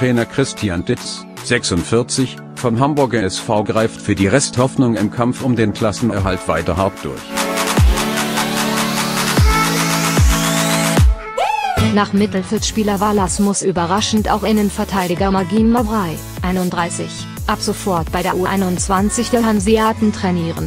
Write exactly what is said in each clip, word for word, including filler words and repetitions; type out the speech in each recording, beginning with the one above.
Trainer Christian Titz, sechsundvierzig, vom Hamburger S V greift für die Resthoffnung im Kampf um den Klassenerhalt weiter hart durch. Nach Mittelfeldspieler Valas muss überraschend auch Innenverteidiger Magim Mavrai, einunddreißig, ab sofort bei der U einundzwanzig der Hanseaten trainieren.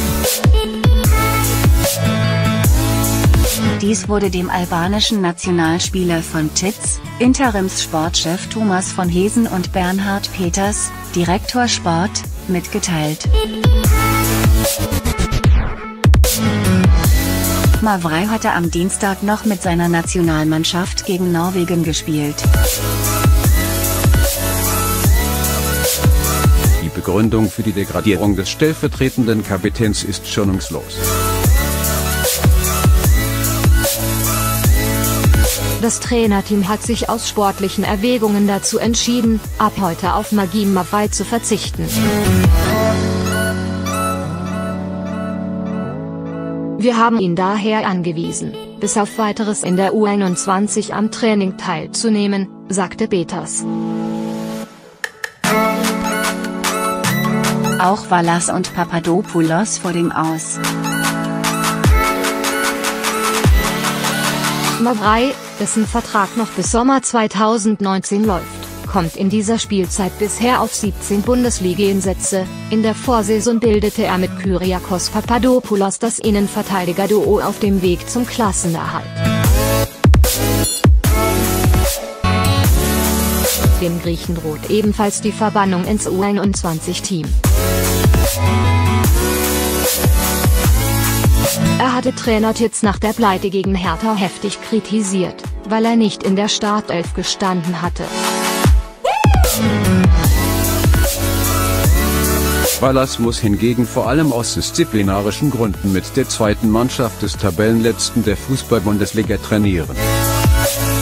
Dies wurde dem albanischen Nationalspieler von Titz, Interimssportchef Thomas von Heesen und Bernhard Peters, Direktor Sport, mitgeteilt. Mavrai hatte am Dienstag noch mit seiner Nationalmannschaft gegen Norwegen gespielt. Die Begründung für die Degradierung des stellvertretenden Kapitäns ist schonungslos. Das Trainerteam hat sich aus sportlichen Erwägungen dazu entschieden, ab heute auf Magim Mavrai zu verzichten. Wir haben ihn daher angewiesen, bis auf Weiteres in der U einundzwanzig am Training teilzunehmen, sagte Peters. Auch Valas und Papadopoulos vor dem Aus. Mavrai, dessen Vertrag noch bis Sommer zweitausendneunzehn läuft, kommt in dieser Spielzeit bisher auf siebzehn Bundesliga-Einsätze. In der Vorsaison bildete er mit Kyriakos Papadopoulos das Innenverteidiger-Duo auf dem Weg zum Klassenerhalt. Dem Griechen droht ebenfalls die Verbannung ins U einundzwanzig-Team. Er hatte Trainer Titz nach der Pleite gegen Hertha heftig kritisiert, weil er nicht in der Startelf gestanden hatte. Valas muss hingegen vor allem aus disziplinarischen Gründen mit der zweiten Mannschaft des Tabellenletzten der Fußball-Bundesliga trainieren.